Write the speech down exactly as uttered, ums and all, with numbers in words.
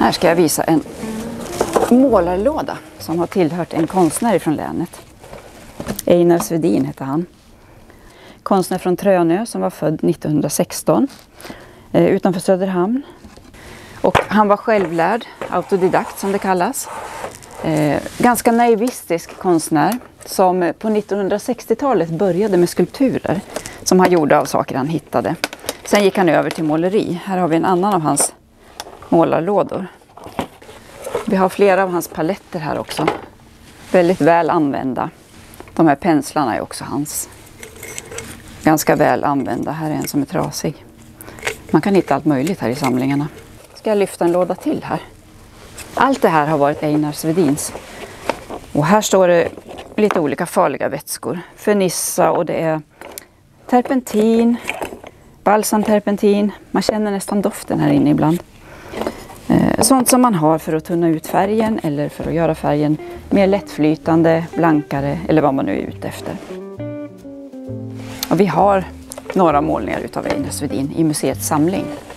Här ska jag visa en målarlåda som har tillhört en konstnär från länet. Einar Svedin heter han. Konstnär från Trönö som var född nittonhundrasexton eh, utanför Söderhamn. Och han var självlärd, autodidakt som det kallas. Eh, ganska naivistisk konstnär som på nittonhundrasextiotalet började med skulpturer som han gjorde av saker han hittade. Sen gick han över till måleri. Här har vi en annan av hans målarlådor. Vi har flera av hans paletter här också. Väldigt väl använda. De här penslarna är också hans. Ganska väl använda. Här är en som är trasig. Man kan hitta allt möjligt här i samlingarna. Ska jag lyfta en låda till här. Allt det här har varit Einar Svedins. Och här står det lite olika farliga vätskor. Fernissa och det är terpentin, balsamterpentin. Man känner nästan doften här inne ibland. Sånt som man har för att tunna ut färgen eller för att göra färgen mer lättflytande, blankare eller vad man nu är ute efter. Och vi har några målningar utav Einar Svedin i museets samling.